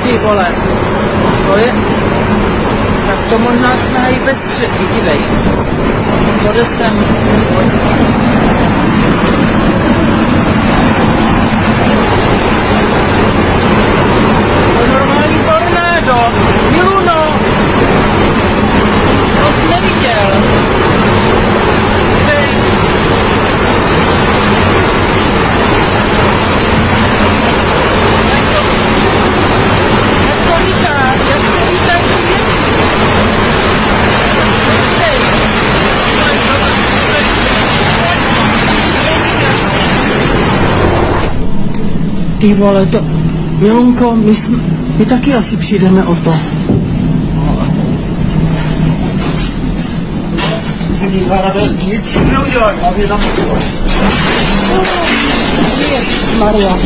Ty vole, to je... Tak to možná jsme i bez střechy, dívej. To jde sem. To je normální tornádo. Miluno. To jsi neviděl. Hej. Jak to lítá ty věci. Hej. Ty vole, to... Milunko, my taky asi přijdeme o to. Nic neudělám, hlavně tam... Ježišmarja.